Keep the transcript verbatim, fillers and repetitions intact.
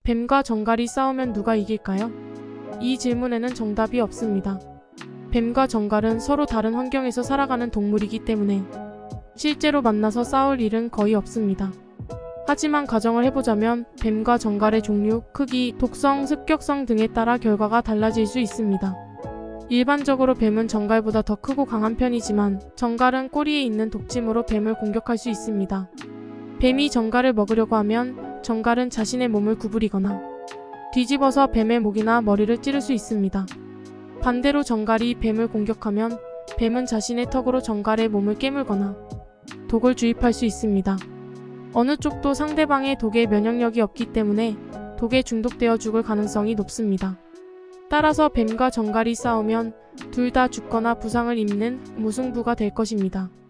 뱀과 정갈이 싸우면 누가 이길까요? 이 질문에는 정답이 없습니다. 뱀과 정갈은 서로 다른 환경에서 살아가는 동물이기 때문에 실제로 만나서 싸울 일은 거의 없습니다. 하지만 가정을 해보자면 뱀과 정갈의 종류, 크기, 독성, 습격성 등에 따라 결과가 달라질 수 있습니다. 일반적으로 뱀은 정갈보다 더 크고 강한 편이지만 정갈은 꼬리에 있는 독침으로 뱀을 공격할 수 있습니다. 뱀이 정갈을 먹으려고 하면 정갈은 자신의 몸을 구부리거나 뒤집어서 뱀의 목이나 머리를 찌를 수 있습니다. 반대로 정갈이 뱀을 공격하면 뱀은 자신의 턱으로 정갈의 몸을 깨물거나 독을 주입할 수 있습니다. 어느 쪽도 상대방의 독에 면역력이 없기 때문에 독에 중독되어 죽을 가능성이 높습니다. 따라서 뱀과 정갈이 싸우면 둘 다 죽거나 부상을 입는 무승부가 될 것입니다.